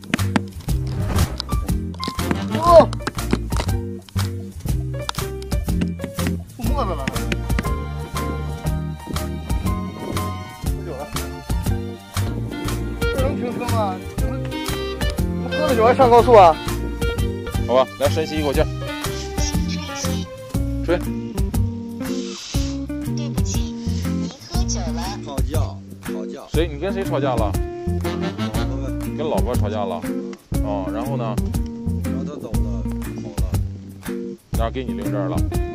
哦，出沫子了。喝酒了？这能停车吗？喝了酒还上高速啊？ 好吧，来深吸一口气，吹。 对不起，您喝酒了。 吵架。 谁？你跟谁吵架了？跟老婆吵架了。哦，然后呢？ 让他走了，跑了。 然后给你领证了。